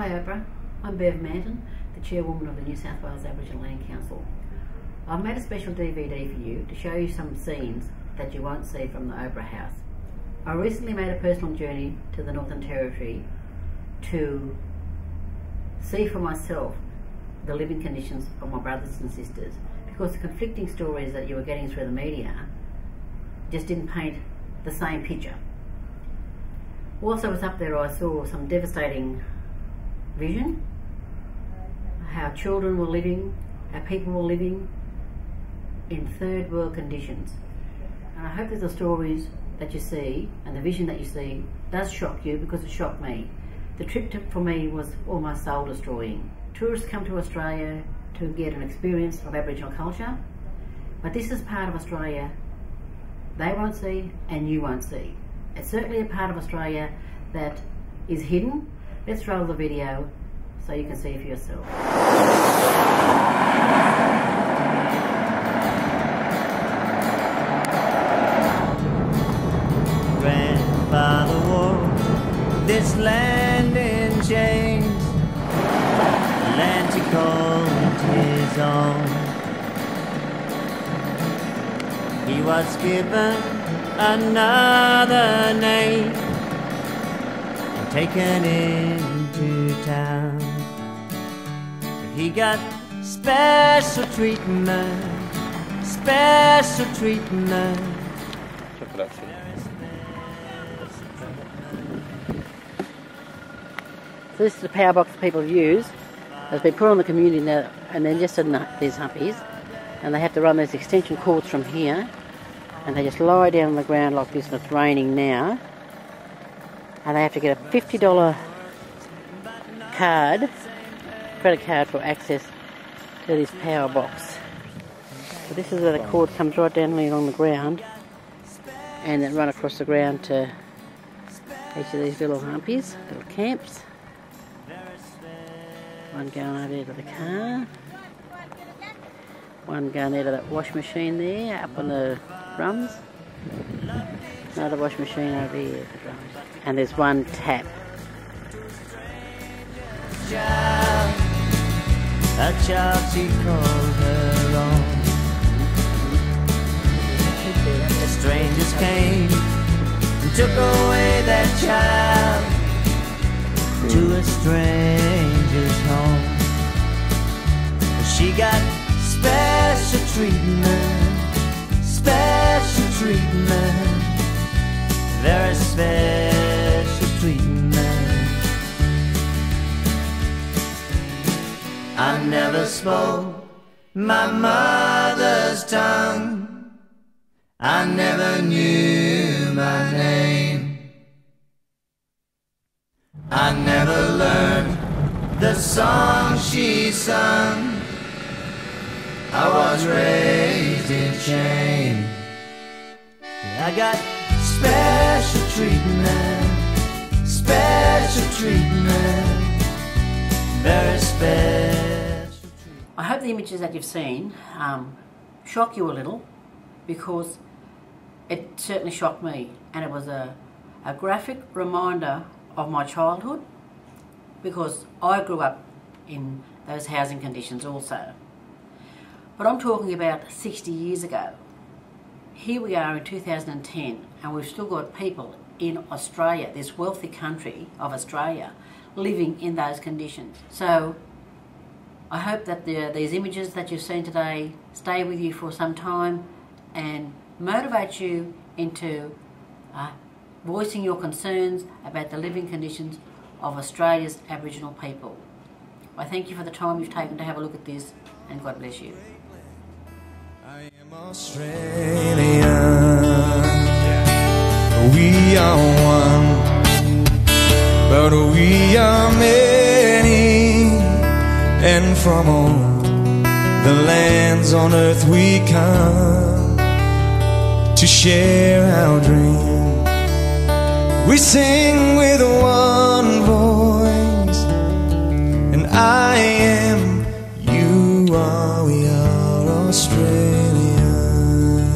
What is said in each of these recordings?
Hi Oprah, I'm Bev Manton, the Chairwoman of the New South Wales Aboriginal Land Council. I've made a special DVD for you to show you some scenes that you won't see from the Oprah House. I recently made a personal journey to the Northern Territory to see for myself the living conditions of my brothers and sisters, because the conflicting stories that you were getting through the media just didn't paint the same picture. Whilst I was up there, I saw some devastating vision, how children were living, how people were living in third world conditions. And I hope that the stories that you see and the vision that you see does shock you, because it shocked me. The trip for me was almost soul destroying. Tourists come to Australia to get an experience of Aboriginal culture, but this is part of Australia they won't see and you won't see. It's certainly a part of Australia that is hidden. Let's roll the video so you can see for yourself. Grandfather wore this land in chains, land he called his own. He was given another name and taken into town. But he got special treatment, special treatment. Check it out, see. So this is the power box that people use. It's been put on the community now, and then just these humpies, and they have to run these extension cords from here, and they just lie down on the ground like this, and it's raining now, and they have to get a $50 credit card for access to this power box. So this is where the cord comes right down along the ground, and then run across the ground to each of these little humpies, little camps. One going over there to the car, one going there to that wash machine there, up on the drums, another wash machine over here at the drums, and there's one tap. A child she called her own. The strangers came and took away that child to a stranger's home. She got special treatment, special treatment, very special treatment. I never spoke my mother's tongue, I never knew my name, I never learned the song she sung, I was raised in shame. I got special treatment, special treatment, very special treatment. I hope the images that you've seen shock you a little, because it certainly shocked me, and it was a graphic reminder of my childhood, because I grew up in those housing conditions also. But I'm talking about 60 years ago. Here we are in 2010, and we've still got people in Australia, this wealthy country of Australia, living in those conditions. So I hope that these images that you've seen today stay with you for some time and motivate you into voicing your concerns about the living conditions of Australia's Aboriginal people. I thank you for the time you've taken to have a look at this, and God bless you. I am Australian, we are one, but we are many, and from all the lands on earth we come to share our dream. We sing with one voice, and I am, you are, we are Australian.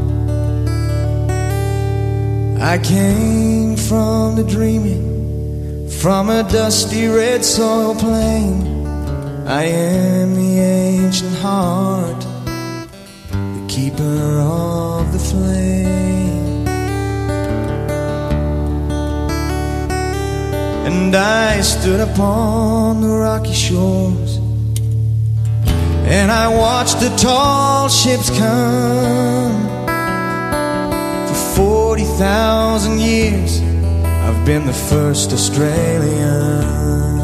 I came from the dreaming from a dusty red soil plain. I am the ancient heart, the keeper of the flame. And I stood upon the rocky shores, and I watched the tall ships come. For 40,000 years I've been the first Australian.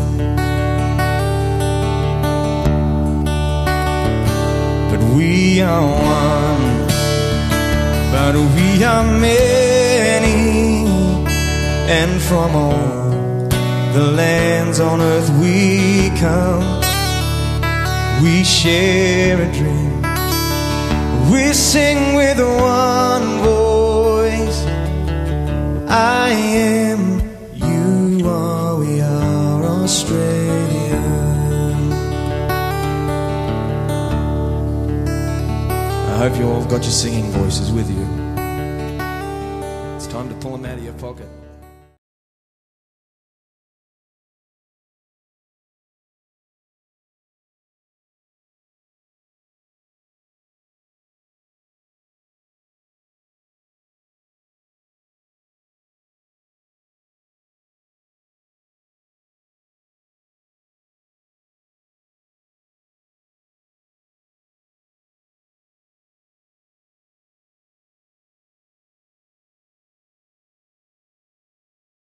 But we are one, but we are many, and from all the lands on earth we come. We share a dream, we sing with one voice. I am, you are, we are Australia. I hope you all got your singing voices with you. It's time to pull them out of your pocket.